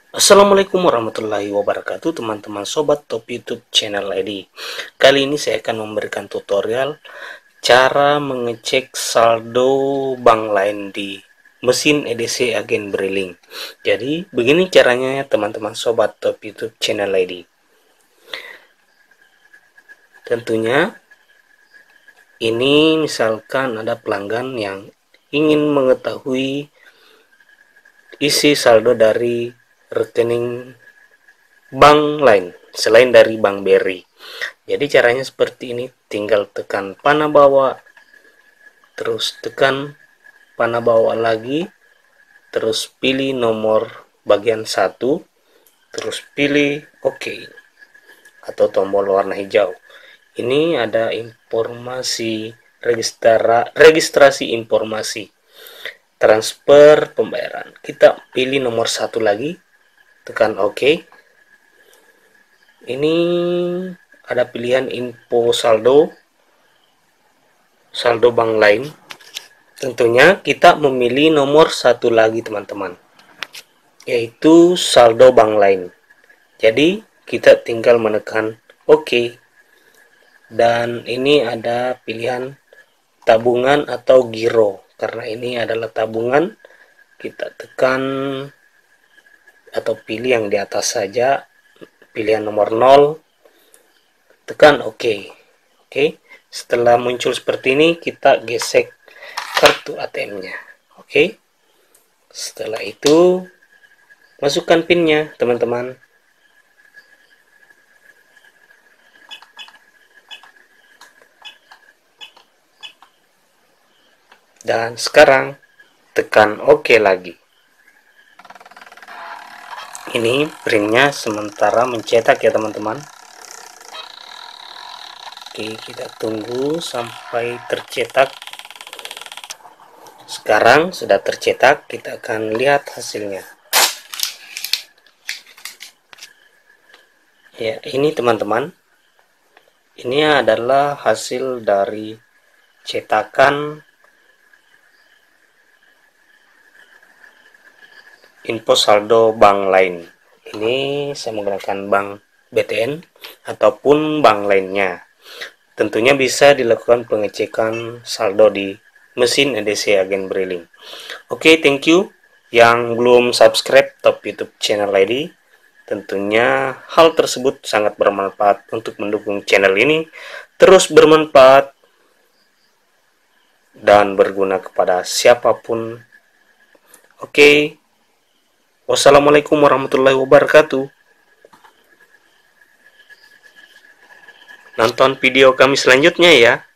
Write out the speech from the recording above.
Assalamualaikum warahmatullahi wabarakatuh, teman-teman sobat top YouTube channel ID. Kali ini saya akan memberikan tutorial cara mengecek saldo bank lain di mesin EDC agen Briling. Jadi begini caranya teman-teman sobat top YouTube channel ID. Tentunya ini misalkan ada pelanggan yang ingin mengetahui isi saldo dari rekening bank lain selain dari bank BRI. Jadi caranya seperti ini, tinggal tekan panah bawah, terus tekan panah bawah lagi, terus pilih nomor bagian 1, terus pilih OK atau tombol warna hijau. Ini ada informasi registrasi informasi transfer pembayaran. Kita pilih nomor 1 lagi, tekan OK. Ini ada pilihan info saldo bank lain. Tentunya kita memilih nomor 1 lagi teman-teman, yaitu saldo bank lain. Jadi kita tinggal menekan OK. Dan ini ada pilihan tabungan atau giro. Karena ini adalah tabungan, kita tekan atau pilih yang di atas saja, pilihan nomor 0, tekan OK. Oke, setelah muncul seperti ini, kita gesek kartu ATM-nya. Oke, setelah itu masukkan PIN-nya, teman-teman. Dan sekarang tekan OK lagi. Ini printnya sementara mencetak ya teman-teman. Oke, kita tunggu sampai tercetak. Sekarang sudah tercetak, kita akan lihat hasilnya. Ya, ini teman-teman. Ini adalah hasil dari cetakan info saldo bank lain. Ini saya menggunakan bank BTN ataupun bank lainnya. Tentunya bisa dilakukan pengecekan saldo di mesin EDC agen Briling. Oke, thank you. Yang belum subscribe top YouTube channel ID, tentunya hal tersebut sangat bermanfaat untuk mendukung channel ini terus bermanfaat dan berguna kepada siapapun. Oke, wassalamualaikum warahmatullahi wabarakatuh. Nonton video kami selanjutnya ya.